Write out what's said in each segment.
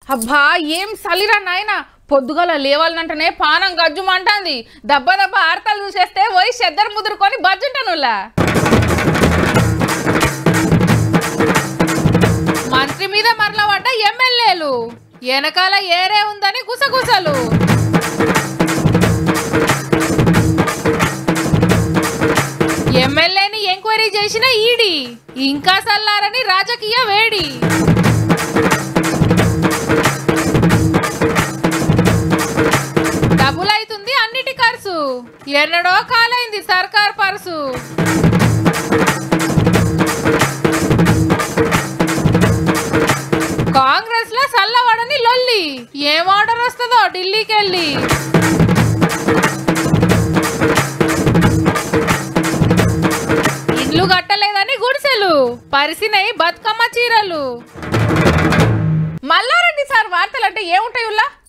అబ్బా ఏం సలిరా నాయనా పొద్దుగల లేవాలంటేనే పానం గజ్జుమంటాంది. దబ్బ దబ్బ ఆర్తలు చూసేస్తే పోయి చెద్దరు ముదురుకొని బజ్జుంటానులా. మంత్రి మీద మరలబడ్డ ఎమ్మెల్యేలు వెనకాల ఏరే ఉందని గుసగుసలు. ఎమ్మెల్యేని ఎంక్వైరీ చేసిన ఈడీ ఇంకా సల్లారని రాజకీయ వేడి. డబ్బులైతుంది అన్నిటి ఖర్చు, ఎన్నడో కాలైంది సర్కార్ పర్సు. కాంగ్రెస్ లో సల్లవడని లొల్లి, ఏం ఆర్డర్ వస్తుందో ఢిల్లీకి వెళ్ళి. ఇల్లు కట్టలేదని గుడిసెలు, పరిసినై బతుకమ్మ చీరలు. మల్లారెడ్డి సార్ వార్తలు అంటే ఏముంటాయి?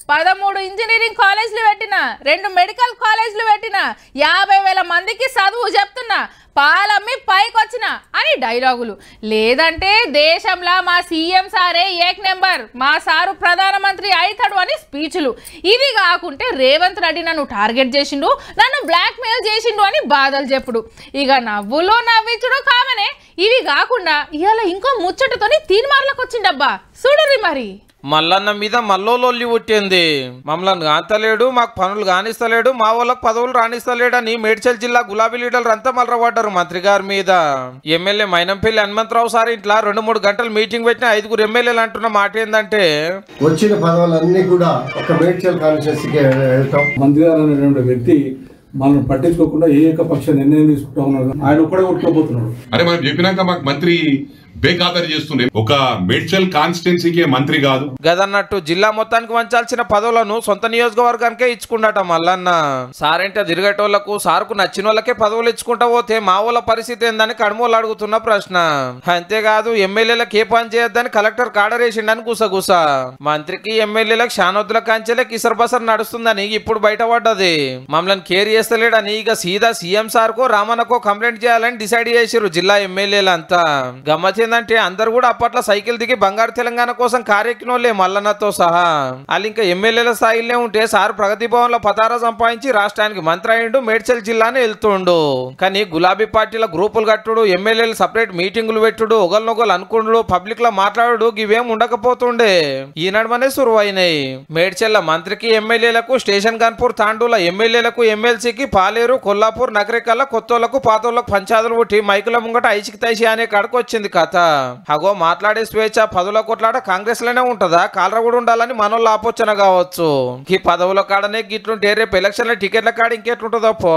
13 ఇంజనీరింగ్ కాలేజీలు పెట్టినా, 2 మెడికల్ కాలేజీలు పెట్టినా, 50,000 మందికి చదువు చెప్తున్నా, పాలమ్మి పైకొచ్చిన అని డైలాగులు. లేదంటే దేశంలో మా సీఎం సారే ఏక్ నెంబర్, మా సారు ప్రధానమంత్రి అవుతాడు అని స్పీచ్లు. ఇది కాకుంటే రేవంత్ రెడ్డి నన్ను టార్గెట్ చేసిండు, నన్ను బ్లాక్ మెయిల్ చేసిండు అని బాధలు చెప్పుడు. ఇక నవ్వులు నవ్వించుడు కామనే. ఇవి కాకుండా ఇవాళ ఇంకో ముచ్చటతోని తీర్మార్లకు వచ్చిండబ్బా. చూడరి మరి. మల్లన్న మీద మల్లోలొల్లి పుట్టింది. మమ్మల్ని కాంతలేడు, మాకు పనులు కానిస్తలేడు, మా వాళ్ళకు పదవులు రాణిస్తలేడని మేడ్చల్ జిల్లా గులాబీ లీడర్లు అంతా మలరబడ్డారు మంత్రి గారి మీద. ఎమ్మెల్యే మైనంపల్లి హనుమంతరావు సార్ ఇంట్లో 2-3 గంటలు మీటింగ్ పెట్టిన 5 ఎమ్మెల్యేలు అంటున్న మాట ఏంటంటే, వచ్చిన పదవులన్నీ కూడా ఒక మేడ్చల్ కాన్స్టిట్యున్సీకి వెళ్తాం. మంత్రి గారు అనేటువంటి వ్యక్తి మనం పట్టించుకోకుండా ఏకపక్ష నిర్ణయం తీసుకుంటా ఉన్నారు. ఆయన ఒక్కడే కొట్టుకోబోతున్నాడు. అరే మనం చెప్పినాక మాకు మంత్రి బేఖాతరు చేస్తుండే, ఒక మేడ్చల్ కాన్స్టిట్యున్సీకే మంత్రి కాదు గదన్నట్టు జిల్లా మొత్తానికి వంచాల్సిన పదవులను సొంత నియోజకవర్గానికే ఇచ్చుకుంటాట మల్లన్న. సారేంటే తిరిగేటోళ్లకు సార్కు నచ్చిన వాళ్ళకే పదవులు ఇచ్చుకుంటా పోతే మా వాళ్ళ పరిస్థితి ఏందని కడుమోలు అడుగుతున్న ప్రశ్న. అంతేకాదు ఎమ్మెల్యేలకు ఏ పని చేయొద్దని కలెక్టర్ కాడరేసిండని గుసగుస. మంత్రికి ఎమ్మెల్యేలకు శానొద్దుల కాంచెలే కిసర్ బసర్ నడుస్తుందని ఇప్పుడు బయటపడ్డది. మమ్మల్ని కేర్ చేస్తలేడని ఇక సీదా సీఎం సార్కో రామన్నకో కంప్లైంట్ చేయాలని డిసైడ్ చేసిరు జిల్లా ఎమ్మెల్యేలంతా. గమ్మత్ ఏంటంటే అందరు కూడా అప్పట్లో సైకిల్ దిగి బంగారు తెలంగాణ కోసం కారెక్కినోళ్లే మల్లన్నతో సహా. వాళ్ళు ఇంకా ఎమ్మెల్యేల స్థాయిలో ఉంటే సార్ ప్రగతి భవన్ లో పతారా సంపాదించి రాష్ట్రానికి మంత్రి అయిండు, మేడ్చల్ జిల్లాని వెళ్తుండు. కానీ గులాబీ పార్టీల గ్రూపులు కట్టుడు, ఎమ్మెల్యేలు సపరేట్ మీటింగులు పెట్టుడు, ఒకరినొకరు అనుకుండు, పబ్లిక్ లో మాట్లాడు ఇవేం ఉండకపోతుండే. ఈ నడుమనే సురువైనాయి. మేడ్చల్ల మంత్రికి ఎమ్మెల్యేలకు, స్టేషన్ గన్పూర్ తాండూల ఎమ్మెల్యేలకు, ఎమ్మెల్సీకి పాలేరు, కొల్లాపూర్, నగరికల్ల కొత్తోళ్లకు పాతోళ్లకు పంచాదులు పుట్టి మైకుల ముంగట ఐచికి తైసి అనే కాడకు వచ్చింది కథ. అగో మాట్లాడే స్వేచ్ఛ పదవుల కొట్లాట కాంగ్రెస్ లోనే ఉంటదా? కాలర కూడా ఉండాలని మనోళ్ళు ఆపోచన కావచ్చు. ఈ పదవుల కాడనే గిట్లుంటే రేపు ఎలక్షన్ల టికెట్ల కాడ ఇంకెట్లుంటుందో పో.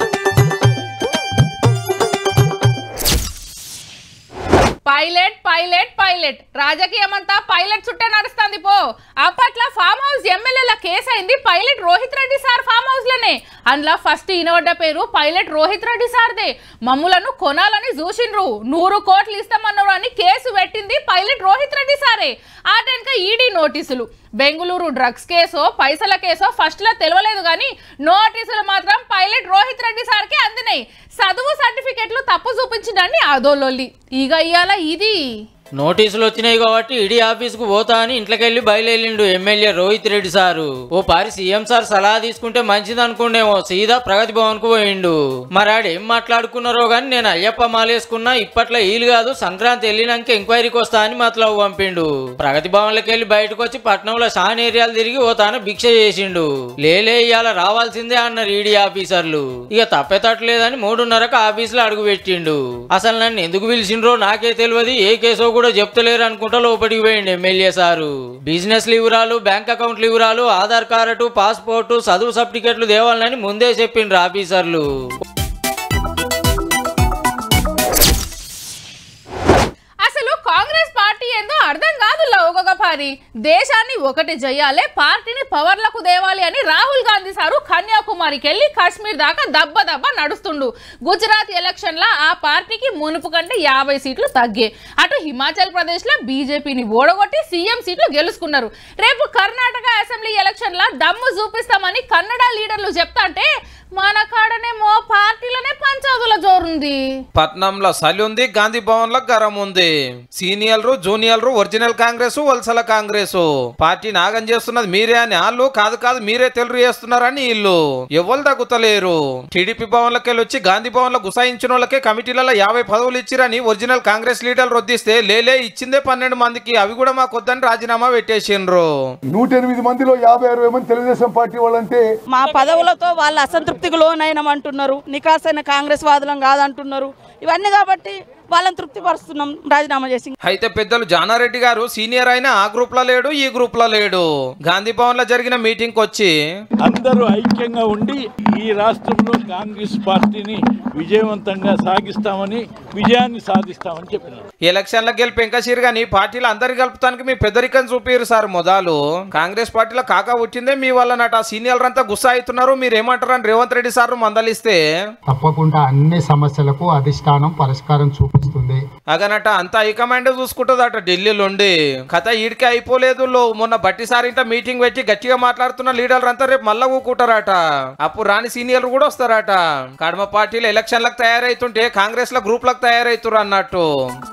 పైలట్ పైలట్ పైలట్ రాజకీయం అంతా పైలట్ చుట్టే నడుస్తుంది పో. అప్పట్లో ఫామ్ హౌస్ ఎమ్మెల్యేల కేసు అయింది pilot Rohit Reddy sir farm house లోనే. అందులో ఫస్ట్ ఇనవడ్డ పేరు పైలట్ రోహిత్ రెడ్డి సార్దే. మమ్ములను కొనాలని చూసిండ్రు, 100 కోట్లు ఇస్తామన్నారు అని కేసు పెట్టింది పైలట్ రోహిత్ రెడ్డి సారే. ఆ టెన్క ఈడీ నోటీసులు. బెంగళూరు డ్రగ్స్ కేసో పైసల కేసో ఫస్ట్ లో తెలియలేదు కానీ నోటీసులు మాత్రం పైలట్ రోహిత్ రెడ్డి సార్కే అందినాయి. చదువు సర్టిఫికెట్లు తప్పు చూపించిందని అదోలొల్లి. ఇక ఇయాల ఇది నోటీసులు వచ్చినాయి కాబట్టి ఈడీ ఆఫీస్కు పోతా అని ఇంట్లోకెళ్ళి బయలుదేరిండు ఎమ్మెల్యే రోహిత్ రెడ్డి సారు. ఓ పారి సీఎం సార్ సలహా తీసుకుంటే మంచిది అనుకుండేమో సీదా ప్రగతి భవన్ కు పోయిండు. మరాడు ఏం మాట్లాడుకున్నారో గాని నేను అయ్యప్ప మాలేసుకున్నా, ఇప్పట్లో ఈలు కాదు, సంక్రాంతి వెళ్ళినాక ఎంక్వైరీకి వస్తా అని మతలవు పంపిండు. ప్రగతి భవన్ లోకి వెళ్ళి బయటకు వచ్చి పట్నంలో షాన్ ఏరియాలు తిరిగి ఓ తాను భిక్ష చేసిండు. లేలే ఇవాళ రావాల్సిందే అన్నారు ఈడీ ఆఫీసర్లు. ఇక తప్పేతట్లేదని 3:30కు ఆఫీసులో అడుగు పెట్టిండు. అసలు నన్ను ఎందుకు పిలిచిండ్రో నాకే తెలియదు, ఏ కేసో కూడా చెప్తలేరు అనుకుంటా లోపలికి పోయిండు ఎమ్మెల్యే సారు. బిజినెస్ వివరాలు, బ్యాంక్ అకౌంట్ వివరాలు, ఆధార్ కార్డు, పాస్పోర్టు, చదువు సర్టిఫికెట్లు దేవాలని ముందే చెప్పిండ్రు ఆఫీసర్లు. అసలు కాంగ్రెస్ పార్టీ ఏందో అర్థం కాదు. ఒక్కొక్కపారి దేశాన్ని ఒకటి చేయాలి, పార్టీని పవర్లకు దేవాలి అని రాహుల్ గాంధీ సారు కన్యాకుమారికి వెళ్ళి కాశ్మీర్ దాకా దబ్బ దబ్బ నడుస్తుండు. గుజరాత్ ఎలక్షన్ల ఆ పార్టీకి మునుపు కంటే 50 సీట్లు తగ్గే. అటు హిమాచల్ ప్రదేశ్ లో బీజేపీని ఓడగొట్టి సీఎం సీట్లు గెలుచుకున్నారు. రేపు కర్ణాటక అసెంబ్లీ ఎలక్షన్ల దమ్ము చూపిస్తామని కన్నడ లీడర్లు చెప్తా అంటే మన కాడనేమో పార్టీలోనే పంచాదుల జోరుంది. పట్నంలో సలి ఉంది, గాంధీ భవన్ లో గరం ఉంది. సీనియర్లు జూనియర్లు ఒరిజినల్ కాంగ్రెస్ వలసల కాంగ్రెస్ పార్టీ నాగం చేస్తున్నది మీరే అని వాళ్ళు కాదు మీరే తెలుగు చేస్తున్నారని వీళ్ళు ఎవరు తగ్గుతలేరు. టీడీపీ భవన్ లోకి వచ్చి గాంధీ భవన్ లో గుసాయించిన వాళ్ళకే కమిటీలలో 50 పదవులు ఇచ్చిరని ఒరిజినల్ కాంగ్రెస్ లీడర్లు వద్దిస్తే లేలే ఇచ్చిందే 12 మందికి, అవి కూడా మాకు వద్దని రాజీనామా పెట్టేసిండ్రు. 108 మందిలో 50-60 మంది తెలుగుదేశం పార్టీ వాళ్ళంటే మా పదవులతో వాళ్ళు అసంతృప్తికి లోనైనామంటున్నారు, నికాసైన కాంగ్రెస్ వాదులం కాదంటున్నారు. ఇవన్నీ కాబట్టి వాళ్ళని తృప్తిపరుస్తున్నాం రాజీనామా చేసి. అయితే పెద్దలు జానారెడ్డి గారు సీనియర్ అయినా ఆ గ్రూప్ లో లేడు, ఈ గ్రూప్ లో లేడు. గాంధీ భవన్ లో జరిగిన మీటింగ్ వచ్చి అందరూ ఐక్యంగా ఉండి ఈ రాష్ట్రంలో కాంగ్రెస్ పార్టీని విజయవంతంగా సాగిస్తామని, విజయాన్ని సాధిస్తామని చెప్పినారు. ఎలక్షన్లకు గెలిపి ఎంకసీరు గాని పార్టీలు అందరు కలుపుతానికి మీ పెద్దరికం చూపిరు సార్. మొదలు కాంగ్రెస్ పార్టీలో కాకా వచ్చిందే మీ వల్లనట. సీనియర్లు అంతా గుస్సా అవుతున్నారు, మీరేమంటారు అని రేవంత్ రెడ్డి సార్ మందలిస్తే తప్పకుండా అన్ని సమస్యలకు అధిష్టానం పరిష్కారం చూపిస్తుంది. అగనట అంతా హైకమాండ్ చూసుకుంటుందట ఢిల్లీలో ఉండి. కథ ఈడికే అయిపోలేదు. మొన్న బట్టిసారి ఇంత మీటింగ్ పెట్టి గట్టిగా మాట్లాడుతున్న లీడర్లు అంతా రేపు మళ్ళా ఊకుంటారట. అప్పుడు రాని సీనియర్లు కూడా వస్తారట. కడమ పార్టీలు ఎలక్షన్లకు తయారైతుంటే కాంగ్రెస్ లో గ్రూప్ లకు తయారైతురు అన్నట్టు.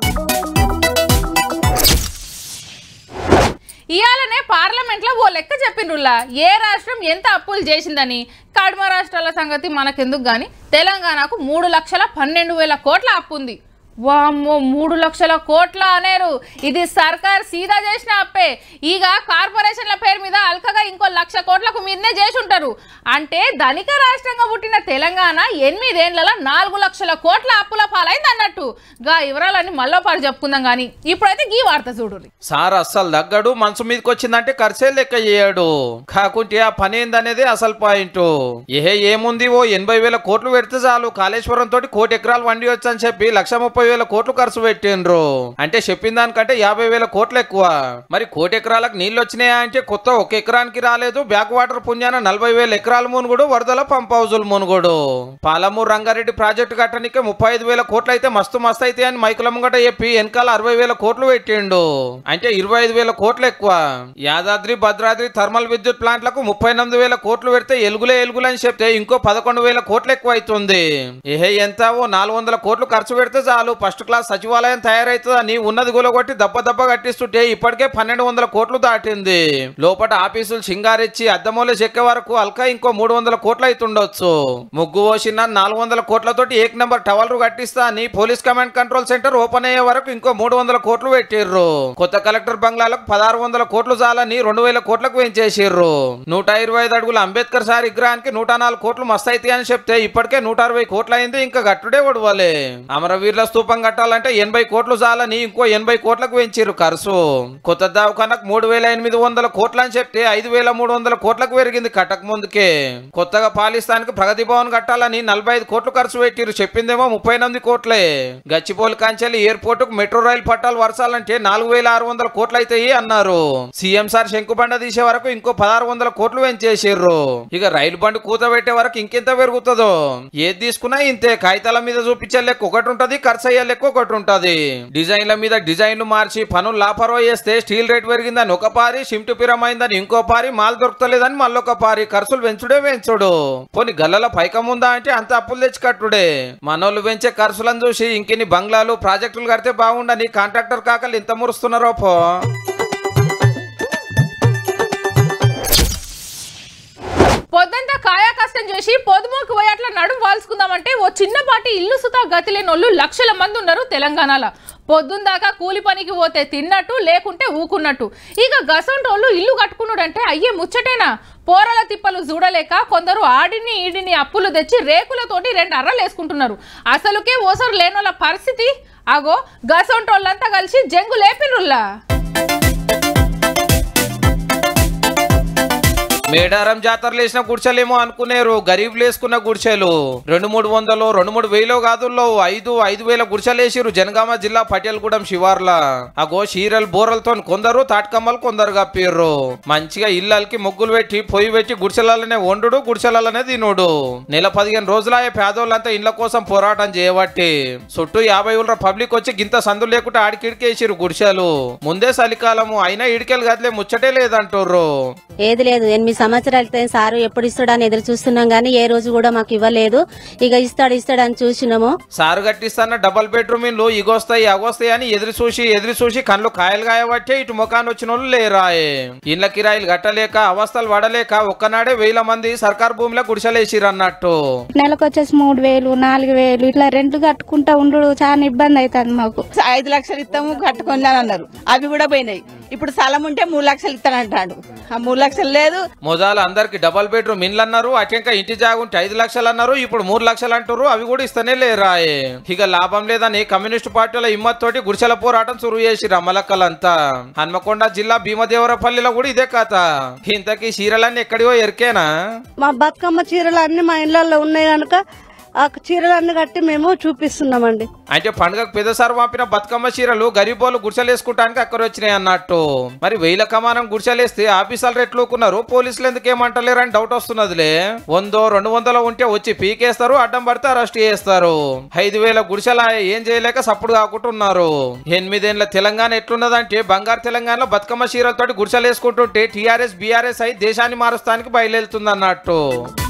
ఇయాలనే పార్లమెంట్ లో ఓ లెక్క చెప్పిండ్రులా ఏ రాష్ట్రం ఎంత అప్పులు చేసిందని. కడమ రాష్ట్రాల సంగతి మనకెందుకు గాని తెలంగాణకు 3,12,000 కోట్ల అప్పు ఉంది. వామ్మో 3 లక్షల కోట్ల అనేరు. ఇది సర్కార్ సీదా చేసిన అప్పే. ఇక కార్పొరేషన్ల పేరు మీద అల్కగా ఇంకో 1,00,000 కోట్లకు మీదనే చేసి ఉంటారు. అంటే ధనిక రాష్ట్రంగా పుట్టిన తెలంగాణ 8 ఏళ్లలో 4 లక్షల కోట్ల అప్పుల పాలైంది అన్నట్టు. గా వివరాలన్నీ మళ్ళీ చెప్పుకుందాం గానీ ఇప్పుడైతే ఈ వార్త చూడు. సార్ అస్సలు దగ్గడు, మనసు మీదకి వచ్చిందంటే ఖర్చే లెక్క చేయడు. కాకుంటే ఆ పని ఏందనేది అసలు పాయింట్. ఏముంది, ఓ 80,000 కోట్లు పెడితే చాలు కాళేశ్వరం తోటి 1 కోటి ఎకరాలు వండి వచ్చని చెప్పి 1,30,000 కోట్లు ఖర్చు పెట్టిండ్రు. అంటే చెప్పిన దానికంటే 50,000 కోట్లు ఎక్కువ. మరి 1 కోటి ఎకరాలకు నీళ్లు వచ్చినాయా అంటే కొత్త 1 ఎకరానికి రాలేదు. బ్యాక్ వాటర్ పుణ్యాన 40,000 ఎకరాల మునుగుడు, వరదల పంప్ హౌజులు మునుగుడు. పాలమూరు రంగారెడ్డి ప్రాజెక్టు కట్టడానికి 35,000 కోట్లు అయితే మస్తు అయితే అని మైకుల ముంగట చెప్పి వెనకాల 60,000 కోట్లు పెట్టిండు. అంటే 25,000 కోట్లు ఎక్కువ. యాదాద్రి భద్రాద్రి థర్మల్ విద్యుత్ ప్లాంట్లకు 38,000 కోట్లు పెడితే ఎలుగులే అని చెప్తే ఇంకో 11,000 కోట్లు ఎక్కువ అవుతుంది. ఎంత ఓ 400 కోట్లు ఖర్చు పెడితే చాలు ఫస్ట్ క్లాస్ సచివాలయం తయారైతుందని ఉన్నది గులగొట్టి దెబ్బ కట్టిస్తుంటే ఇప్పటికే 1,200 కోట్లు దాటింది. లోపల ఆఫీసులు సింగారిచ్చి అద్దమూల చెక్కే వరకు అల్కా ఇంకో 300 కోట్లు అవుతుండొచ్చు. ముగ్గు పోసిన 400 కోట్లతోటి 1 నెంబర్ టవర్లు కట్టిస్తా అని police command control centre open అయ్యే వరకు ఇంకో 300 కోట్లు పెట్టిర్రు. కొత్త కలెక్టర్ బంగ్లాలకు 1,600 కోట్లు చాలని 2,000 కోట్లకు పెంచేసిర్రు. 125 అడుగుల అంబేద్కర్ సార్ విగ్రహానికి 104 కోట్లు మస్తు అయితే అని చెప్తే ఇప్పటికే 160 కోట్లు అయింది. ఇంకా గట్టుడే ఒడవలే. అమరవీరుల స్తూపం కట్టాలంటే 80 కోట్లు చాలని ఇంకో 80 కోట్లకు పెంచారు ఖర్చు. కొత్త దవాఖానకు 3,800 కోట్లు అని చెప్తే 5,300 కోట్లకు పెరిగింది కట్టక ముందుకే. కొత్తగా పాలిస్తానికి ప్రగతి భవన్ కట్టాలని 45 కోట్లు ఖర్చు పెట్టిరు. చెప్పిందేమో 38 కోట్లే. గచ్చిపోలి కాంచెల్లి ఎయిర్పోర్ట్ కు మెట్రో రైలు పట్టాలు వరసాలంటే 4,600 కోట్లు అవుతాయి అన్నారు. సీఎం సార్ శంకుబండ తీసే వరకు ఇంకో 1,600 కోట్లు పెంచేసిర్రు. ఇక రైలు బండి కూత పెట్టే వరకు ఇంకెంత పెరుగుతుందో. ఏది తీసుకున్నా ఇంతే. కాగితాల మీద చూపించే లెక్క ఒకటి ఉంటది, ఖర్చు అయ్యే లెక్క ఒకటి ఉంటది. డిజైన్ల మీద డిజైన్లు మార్చి పనులు లాపర్వా చేస్తే స్టీల్ రేట్ పెరిగిందని ఒక పారి, షిఫ్ట్ పిరమైందని ఇంకో పారి, మాల్ దొరకలేదని మళ్ళొక పారి. ఖర్చులు పెంచుడు. పోనీ గల్లల పైకముందా అంటే అంత అప్పులు తెచ్చి కట్టుడే. మనోళ్ళు పెంచే ఖర్చులను చూసి ఇంకెన్ని బంగ్లాలు ప్రాజెక్టులు కడితే బాగుండని కాంట్రాక్టర్ కాకలు ఇంత మురుస్తున్నారో పో. పొద్దంతా కాయా కష్టం చేసి పొదుమోకి పోయి అట్లా నడుము వాల్చుకుందామంటే ఓ చిన్నపాటి ఇల్లు సుతా గతి లేని వాళ్ళు 1,00,000 మంది ఉన్నారు తెలంగాణలో. పొద్దున్న దాకా కూలి పనికి పోతే తిన్నట్టు, లేకుంటే ఊకున్నట్టు. ఇక గసంటోళ్ళు ఇల్లు కట్టుకున్నాడంటే అయ్యే ముచ్చటేనా. పోరల తిప్పలు చూడలేక కొందరు ఆడిని ఈడిని అప్పులు తెచ్చి రేకులతోటి 2 అర్రలు వేసుకుంటున్నారు. అసలుకే ఓసరు లేనోళ్ళ పరిస్థితి అగో గసంటోళ్ళంతా కలిసి జంగు లేపిరుల్లా. మేడారం జాతరలు వేసిన గుడిసెలేమో అనుకునేరు. గరీబులు వేసుకున్న గుడిసెలు 200-300 2,000-3,000 కాదుల్లో 5,000 గుడిసెలు వేసిరు జనగామ జిల్లా పటేల్గూడెం శివార్ల. అగో చీరలు బోరలతో కొందరు, తాటికమ్మలు కొందరు కప్పిర్రు. మంచిగా ఇళ్ళకి ముగ్గులు పెట్టి పొయ్యి పెట్టి గుడిసెలనే వండుడు, గుడిసెలనే తినుడు. నెల 15 రోజులాయే పేదోళ్ళంతా ఇళ్ల కోసం పోరాటం చేయబట్టి చుట్టూ 50 ఊళ్ళ పబ్లిక్ వచ్చి గింత సందులు లేకుండా ఆడికిడికేసిరు గుడిసెలు. ముందే చలికాలము అయినా ఇడికెలు గదిలే ముచ్చటే లేదంటుర్రు. ఏది లేదు 8 సంవత్సరాలు సారు ఎప్పుడు ఇస్తాడని ఎదురు చూస్తున్నాం గానీ ఏ రోజు కూడా మాకు ఇవ్వలేదు. ఇక ఇస్తాడని చూసినాము. సారు కట్టిస్తాన్న డబల్ బెడ్రూమ్ ఇల్లు ఇగొస్తాయి అగొస్తాయి అని ఎదురు చూసి కళ్ళు కాయలు కాయబట్టే ఇటు ముఖాన్ని వచ్చిన వాళ్ళు లేరాయే. ఇండ్ల కిరాయిలు కట్టలేక అవస్థలు పడలేక ఒక్కనాడే 1000 మంది సర్కార్ భూమిలో గుడిసెలేసిరన్నట్టు. నెలకు వచ్చేసి 3000 4000 ఇట్లా రెంట్లు కట్టుకుంటా ఉండు చాలా ఇబ్బంది అవుతుంది మాకు. 5 లక్షలు ఇస్తాము కట్టుకొని అన్నారు, అవి కూడా పోయినాయి. ఇప్పుడు స్థలం ఉంటే 3 లక్షలు ఇస్తానంటాడు, ఆ 3 లక్షలు లేదు. మొదలు అందరికి డబల్ బెడ్రూమ్ ఇండ్లు అన్నారు, అటెంక ఇంటి జాగుంటే 5 లక్షలు అన్నారు, ఇప్పుడు 3 లక్షలు అంటారు. అవి కూడా ఇస్తనే లేరాయే. ఇక లాభం లేదని కమ్యూనిస్టు పార్టీల హిమ్మత్ తోటి గుడిసెల పోరాటం చురువు చేసి రమ్మలక్కలంతా. హన్మకొండ జిల్లా భీమదేవరపల్లిలో కూడా ఇదే కథ. ఇంతకీ చీరలన్నీ ఎక్కడియో ఎరికేనా? మా బతుకమ్మ చీరలు అన్ని మా ఇళ్లలో ఉన్నాయి కనుక ఆ చీరలన్నీ కట్టి మేము చూపిస్తున్నామండి. అంటే పండుగకు పెద్దసారి పంపిన బతుకమ్మ చీరలు గరీబోళ్ళు గుడిసెలేసుకుంటానికి అక్కడ వచ్చినాయి అన్నట్టు. మరి 1000 కమానం గుడిసెలేస్తే ఆఫీసర్లు ఎట్లుకున్నారు, పోలీసులు ఎందుకు ఏమంటలేరు అని డౌట్ వస్తున్నదిలే. 100 200 ఉంటే వచ్చి పీకేస్తారు, అడ్డం పడితే అరెస్ట్ చేస్తారు. 5000 గుడిసెల ఏం చేయలేక సప్పుడు కాకుంటున్నారు. 8 ఏళ్ల తెలంగాణ ఎట్లున్నదంటే బంగారు తెలంగాణలో బతుకమ్మ చీరలతోటి గుడిసెలేసుకుంటుంటే టీఆర్ఎస్ బీఆర్ఎస్ అయి దేశాన్ని మారుస్తానికి బయలుదేరుతుంది అన్నట్టు.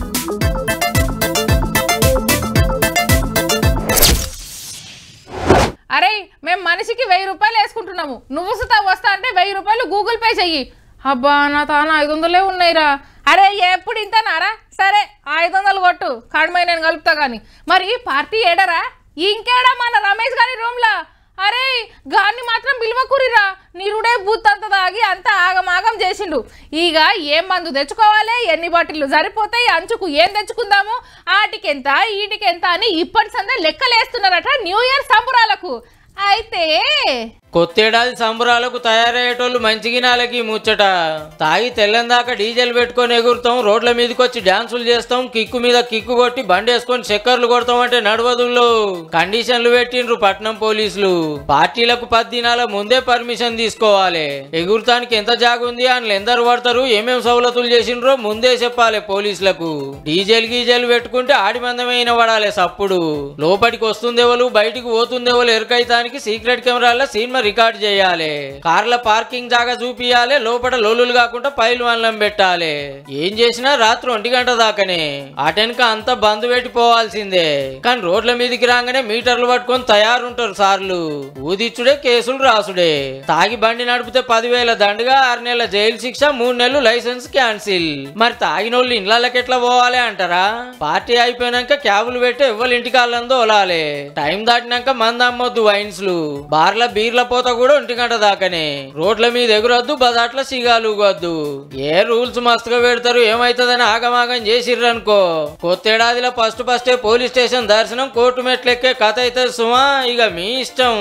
అరే మేము మనిషికి 1000 రూపాయలు వేసుకుంటున్నాము, నువ్వు సుతా వస్తా అంటే 1000 రూపాయలు గూగుల్ పే చెయ్యి. అబ్బా నా తాను 500 ఉన్నాయిరా. అరే ఎప్పుడు ఇంతనారా? సరే 500 కొట్టు, కడమై నేను కలుపుతా గాని. మరి పార్టీ ఏడరా? ఇంకేడా మన రమేష్ గారి రూమ్లా? అరే గాన్ని మాత్రం పిలువకూరిరా, నిరుడే బూత్ అంత తాగి అంత ఆగమాగం చేసిండు. ఇక ఏం మందు తెచ్చుకోవాలి, ఎన్ని బాటిల్లు సరిపోతాయి, అంచుకు ఏం తెచ్చుకుందాము, ఆటికెంత ఈటికెంత అని ఇప్పటి సందే లెక్కలేస్తున్నారట న్యూ ఇయర్ సంబరాలకు. అయితే కొత్తేడాది సంబరాలకు తయారయ్యేటోళ్ళు మంచిగినాలకి ముచ్చట. తాగి తెల్లందాకా డీజెల్ పెట్టుకొని ఎగురుతాం, రోడ్ల మీదకి వచ్చి డాన్సులు చేస్తాం, కిక్కు మీద కిక్కు కొట్టి బండి వేసుకొని చక్కర్లు కొడతాం అంటే నడవదుల్లో కండిషన్లు పెట్టిండ్రు పట్నం పోలీసులు. పార్టీలకు 10 దినాల ముందే పర్మిషన్ తీసుకోవాలి. ఎగురుతానికి ఎంత జాగుంది అని ఎందరు పడతారు, ఏమేం సౌలతులు చేసిండ్రో ముందే చెప్పాలి పోలీసులకు. డీజెల్ గీజెల్ పెట్టుకుంటే ఆడి మందమైన పడాలి సప్పుడు. లోపలికి వస్తుందేవలు బయటికి పోతుందేవలు ఎరకైతానికి సీక్రెట్ కెమెరాల సీన్ రికార్డ్ చేయాలి. కార్ల పార్కింగ్ జాగా చూపియాలి, లోపల లోలులు కాకుండా పైలు వల్లం పెట్టాలి. ఏం చేసినా రాత్రి 1 గంట దాకానే. అటెనక అంతా బంద్ పెట్టిపోవాల్సిందే. కానీ రోడ్ల మీదకి రాగానే మీటర్లు పట్టుకొని తయారుంటారు సార్లు. ఊదిచ్చుడే కేసులు రాసుడే. తాగి బండి నడిపితే 10,000 దండగా, 6 నెలల జైలు శిక్ష, 3 నెలలు లైసెన్స్ క్యాన్సిల్. మరి తాగినోళ్ళు ఇళ్ళకి ఎట్లా పోవాలి అంటారా? పార్టీ అయిపోయినాక క్యాబులు పెట్టి ఎవ్వరు ఇంటికి వాళ్ళందో ఓలాలి. టైం దాటినాక మంద అమ్మొద్దు వైన్స్లు. బార్ల బీర్ల పోత కూడా 1 గంట దాకానే. రోడ్ల మీద ఎగురొద్దు, బజాట్ల సిగాలుగొద్దు. ఏ రూల్స్ మస్తుగా పెడతారు, ఏమైతుందని ఆగమాగం చేసిర్రనుకో కొత్తేడాదిలో ఫస్టే పోలీస్ స్టేషన్ దర్శనం, కోర్టు మెట్లెక్కే కథ అయితే సుమా. ఇక మీ ఇష్టం.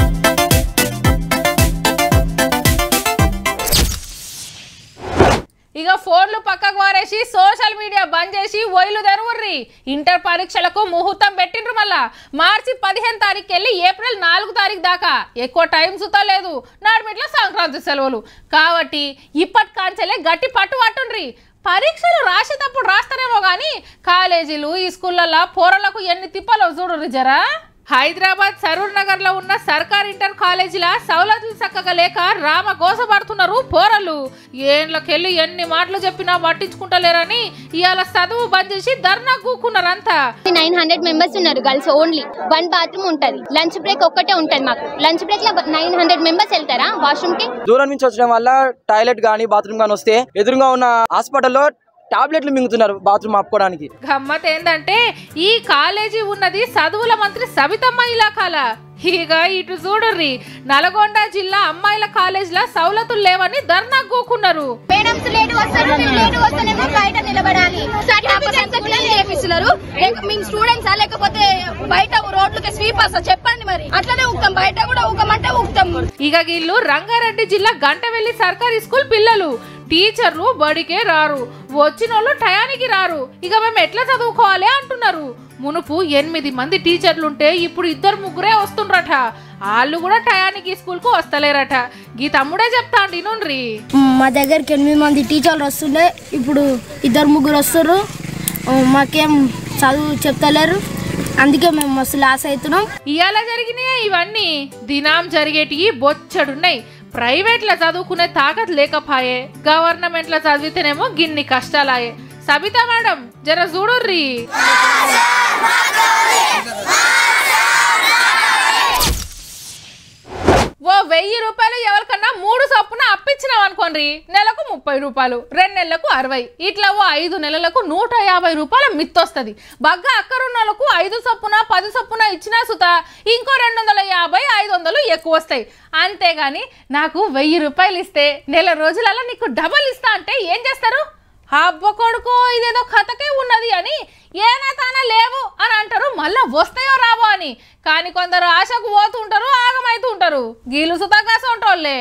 ఇక ఫోన్లు పక్కకు వారేసి సోషల్ మీడియా బంద్ చేసి ఒయిలు తెరువుర్రి. ఇంటర్ పరీక్షలకు ముహూర్తం పెట్టిండ్రు. మళ్ళా మార్చి 15 తారీఖు వెళ్ళి ఏప్రిల్ 4 తారీఖు దాకా ఎక్కువ టైం సుతా లేదు. నాడుమిట్ల సంక్రాంతి సెలవులు కాబట్టి ఇప్పటి కాంచెలే గట్టి పట్టు పట్టుండ్రి. పరీక్షలు రాసేటప్పుడు రాస్తారేమో కానీ కాలేజీలు ఈ స్కూళ్ళల్లో పోరలకు ఎన్ని తిప్పలో చూడుర్రి జరా. హైదరాబాద్ సరూర్ నగర్ లో ఉన్న సర్కార్ ఇంటర్ కాలేజీల సౌలతులు చక్కగా లేక రామ గోసపడుతున్నారు పోరలు. ఏండ్లకెళ్ళి ఎన్ని మాటలు చెప్పినా పట్టించుకుంటలేరని ఇవాళ చదువు బంద్ చేసి ధర్నా కూకున్నారంతా. 900 మెంబర్స్ ఉన్నారు గర్ల్స్ ఓన్లీ. 1 బాత్రూమ్ ఉంటది, లంచ్ బ్రేక్ ఒక్కటే ఉంటది మాకు. లంచ్ బ్రేక్ లో 900 మెంబర్స్ వెళ్తారా వాష్రూమ్ కి? దూరం నుంచి వచ్చడం వల్ల టాయిలెట్ గానీ బాత్రూమ్ గానీ వస్తే ఎదురుగా ఉన్న హాస్పిటల్లో టాబ్లెట్లు మింగుతున్నారు బాత్రూమ్ ఆపుకోవడానికి. గమ్మత్ ఏందంటే ఈ కాలేజీ ఉన్నది చదువుల మంత్రి సబితమ్మ ఇలాకాల. ఇక ఇటు చూడుర్రి, నల్గొండ జిల్లా అమ్మాయిల కాలేజీల సౌలతులు లేవని ధర్నా కూకున్నారు. మేడమ్స్ లేట్ వస్తారు, లేట్ వస్తేనేమో బయట నిలబడాలి. మేము స్టూడెంట్సా లేకపోతే బయట రోడ్లకి స్వీపర్స్ చెప్పండి. మరి అట్లనే ఊగుతాం, బయట కూడా ఊగమంటే ఊగుతాం. ఇక వీళ్ళు రంగారెడ్డి జిల్లా గంటవెల్లి సర్కారీ స్కూల్ పిల్లలు. టీచర్లు బడికే రారు, వచ్చిన వాళ్ళు టయానికి రారు. ఇక మేము ఎట్లా చదువుకోవాలి అంటున్నారు. మునుపు 8 మంది టీచర్లుంటే ఇప్పుడు 2-3 వస్తుండ్రట. వాళ్ళు కూడా టయానికి స్కూల్ కు వస్తలేరట. గీ తమ్ముడే చెప్తాండి నుండ్రి. మా దగ్గరికి 8 మంది టీచర్లు వస్తుండే, ఇప్పుడు 2-3 వస్తారు. మాకేం చదువు చెప్తలేరు, అందుకే మేము మస్తు లాస్ అవుతున్నాం. ఇవాళ జరిగినాయి ఇవన్నీ, దినాం జరిగేటివి బొచ్చడున్నాయి. ప్రైవేట్ల చదువుకునే తాకత్ లేకపాయే, గవర్నమెంట్ల చదివితేనేమో గిన్ని కష్టాలాయే. సబితా మేడం జర చూడుర్రీ. ఓ 1000 రూపాయలు ఎవరికన్నా 3 చొప్పున అప్పించినాం అనుకోండి, నెలకు 30 రూపాయలు, 2 నెలలకు 60, ఇట్లా ఓ 5 నెలలకు 150 రూపాయల మిత్తొస్తుంది. బగ్గా అక్కరున్నోళ్ళకు 5 చొప్పున 10 చొప్పున ఇచ్చినా సుత ఇంకో 250 500 ఎక్కువ వస్తాయి. అంతేగాని నాకు 1000 రూపాయలు ఇస్తే నెల రోజులలో నీకు డబల్ ఇస్తా అంటే ఏం చేస్తారు? అబ్బ కొడుకో ఇదేదో కథకే ఉన్నది అని ఏనా తానా లేవు అని అంటారు, మళ్ళా వస్తాయో రావో అని. కానీ కొందరు ఆశకు పోతుంటారు, ఆగమైతూ ఉంటారు. గీలు సుతాకాస ఉంటోళ్ళే.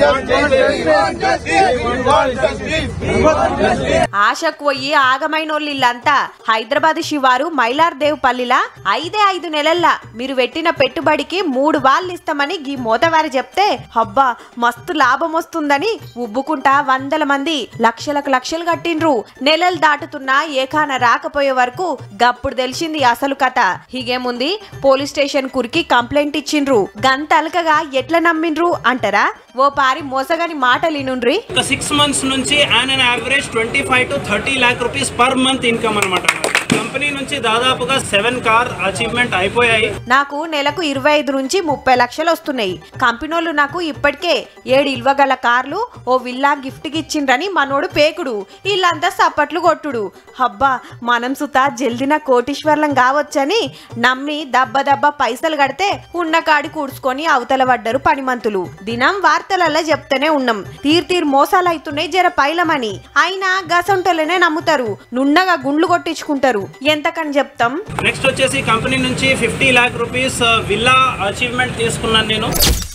ఆశకు పోయి ఆగమైనోళ్ళు ఇల్లంతా హైదరాబాద్ శివారు మైలార్దేవ్పల్లిలా 5 నెలల్లా మీరు పెట్టిన పెట్టుబడికి 3 వాళ్ళు ఇస్తామని గీ మోతవారి చెప్తే అబ్బా మస్తు లాభం వస్తుందని ఉబ్బుకుంటా 100 మంది లక్షలకు లక్షలు కట్టిండ్రు. నెలలు దాటుతున్నా ఏకాన రాకపోయే వరకు గప్పుడు తెలిసింది అసలు కథ. హీగేముంది, పోలీస్ స్టేషన్ కురికి కంప్లైంట్ ఇచ్చిండ్రు. గంతలకగా ఎట్లా నమ్మిండ్రు అంటారా? ఓ పారి మోసగాని మాటలు వినుండ్రి. 6 months నుంచి on an average 25 to 30 lakh rupees per month income అన్నమాట. కంపెనీ నుంచి దాదాపుగా 7 కార్ అచీవ్మెంట్ అయిపోయాయి. నాకు నెలకు 25 నుంచి 30 లక్షలు వస్తున్నాయి. కంపెనీలు నాకు ఇప్పటికే 7 ఇల్వగల కార్లు, ఓ విల్లా గిఫ్ట్ కి ఇచ్చిండ్రని మనోడు పేకుడు, వీళ్ళంతా సప్పట్లు కొట్టుడు. అబ్బా మనం సుత జల్దిన కోటీశ్వర్లం కావచ్చని నమ్మి దబ్బ పైసలు కడితే ఉన్న కాడి కూడ్చుకొని అవతల పడ్డరు పనిమంతులు. దినం వార్తలల్లా చెప్తూనే ఉన్నాం, తీర్ మోసాలు అవుతున్నాయి జర పైలమని. అయినా గసంటోళ్ళనే నమ్ముతారు, నున్నగా గుండ్లు కొట్టించుకుంటారు. ఎంతకని చెప్తాం. నెక్స్ట్ వచ్చేసి కంపెనీ నుంచి 50 lakh రూపీస్ విల్లా అచీవ్మెంట్ తీసుకున్నాను నేను.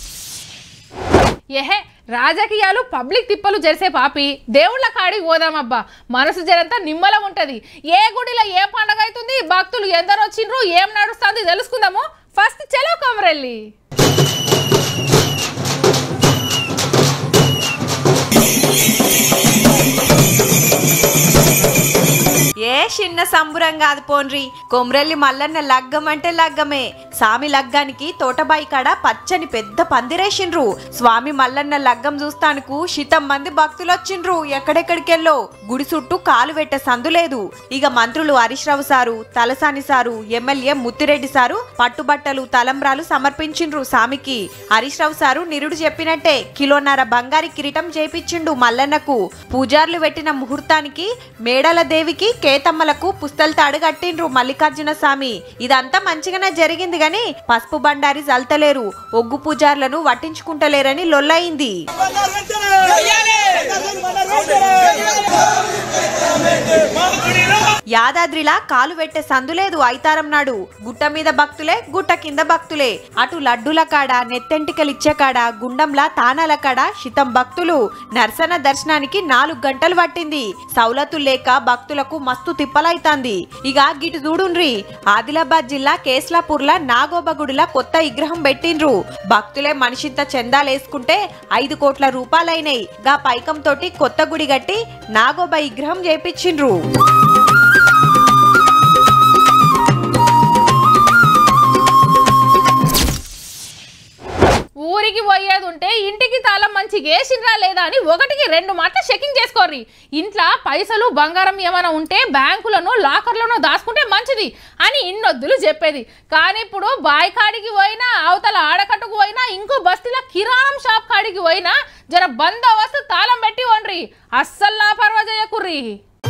ఏహే రాజకీయాలు పబ్లిక్ తిప్పలు చేసే పాపి, దేవుళ్ళ కాడికి పోదామబ్బా, మనసు జరంతా నిమ్మలం ఉంటది. ఏ గుడిలో ఏ పండగ అవుతుంది, భక్తులు ఎందరు వచ్చిండ్రు, ఏం నడుస్తుంది తెలుసుకుందాము. ఫస్ట్ చలో కొమరెల్లి. ఏ చిన్న సంబురం కాదు పోన్రి, కొమరెల్లి మల్లన్న లగ్గం అంటే లగ్గమే. స్వామి లగ్గానికి తోటబాయి కాడ పచ్చని పెద్ద పందిరేసిండ్రు. స్వామి మల్లన్న లగ్గం చూస్తానుకు 100 మంది భక్తులు వచ్చిండ్రు. ఎక్కడెక్కడికెళ్ళో గుడి చుట్టూ కాలు పెట్టే సందు లేదు. ఇక మంత్రులు Harish Rao sir, Talasani sir, MLA Muthireddy sir పట్టుబట్టలు తలంబ్రాలు సమర్పించిండ్రు స్వామికి. హరీష్ రావు సారు నిరుడు చెప్పినట్టే 1.5 కిలో బంగారి కిరీటం చేపించిండు మల్లన్నకు. పూజార్లు పెట్టిన ముహూర్తానికి మేడల దేవికి కేతమ్మలకు పుస్తలు తాడు కట్టిండ్రు మల్లికార్జున స్వామి. ఇదంతా మంచిగానే జరిగింది గాని పసుపు బండారి జల్తలేరు, ఒగ్గు పూజార్లను వట్టించుకుంటలేరని లొల్లయింది. యాదాద్రిలా కాలు పెట్టే సందులేదు ఐతారం నాడు. గుట్ట మీద భక్తులే, గుట్ట కింద భక్తులే. అటు లడ్డుల కాడ, నెత్తెంటికలిచ్చే కాడ, గుండంలా తానాల కాడ 100 భక్తులు. నర్సన దర్శనానికి 4 గంటలు పట్టింది. సౌలతులు లేక భక్తులకు మస్తు తిప్పలైతాంది. ఇక గిటు చూడుండ్రి, ఆదిలాబాద్ జిల్లా కేస్లాపూర్ల నాగోబ గుడిలా కొత్త విగ్రహం పెట్టిండ్రు. భక్తులే మనిషింత చందాలేసుకుంటే 5 కోట్ల రూపాయలైనాయి. గా పైకం తోటి కొత్త గుడి కట్టి నాగోబ విగ్రహం చేపించిండ్రు. ఊరికి పోయేది ఉంటే ఇంటికి తాళం మంచిగా వేసిండ్రా లేదా అని 1కి 2 మాటలు చెకింగ్ చేసుకోర్రి. ఇంట్లో పైసలు బంగారం ఏమైనా ఉంటే బ్యాంకులను లాకర్లను దాచుకుంటే మంచిది అని ఇన్నొద్దులు చెప్పేది. కానీ ఇప్పుడు బాయ్ కాడికి పోయినా, అవతల ఆడకట్టుకు పోయినా, ఇంకో బస్తీల కిరాణం షాప్ కాడికి పోయినా జర బందోబస్తు తాళం పెట్టి వండ్రి, అస్సలు లాపర్వా చేయకుర్రి.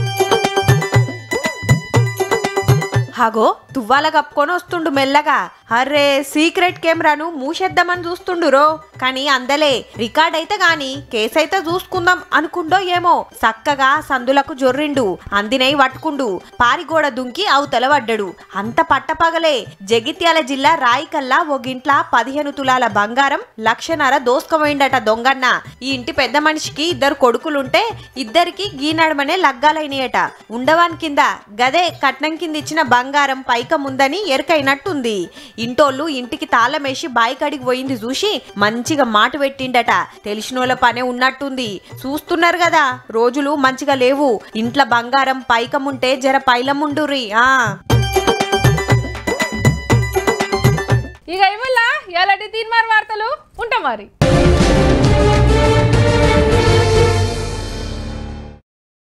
హాగో తువ్వాల కప్పుకొని వస్తుండు మెల్లగా. అర్రే సీక్రెట్ కెమెరాను మూసేద్దామని చూస్తుండురో, కానీ అందలే. రికార్డ్ అయితే గాని కేసైతే చూసుకుందాం అనుకుండో ఏమో. చక్కగా సందులకు జొర్రిండు, అందినై పట్టుకుండు, పారిగోడ దుంకి అవతల పడ్డాడు. అంత పట్టపగలే. జగిత్యాల జిల్లా రాయికల్లా ఓ గింట్ల 15 తులాల బంగారం 1.5 లక్ష దోసుకుపోయిండట దొంగన్న. ఈ ఇంటి పెద్ద మనిషికి 2 కొడుకులుంటే 2కి గీనడమనే లగ్గాలైనయట. ఉండవాన్ కింద గదే కట్నం కింద ఇచ్చిన బంగారం పైకం ఉందని ఎరకైనట్టుంది. ఇంటోళ్ళు ఇంటికి తాళమేసి బాయికాడికి పోయింది చూసి మంచిగా మాట పెట్టిండట. తెలిసినోళ్ళ పనే ఉన్నట్టుంది. చూస్తున్నారు కదా, రోజులు మంచిగా లేవు. ఇంట్లో బంగారం పైకం ఉంటే జర పైలముండుర్రి. ఇక ఇవల్ల ఎలాంటి తీన్మార్ వార్తలు ఉంటాం మరి.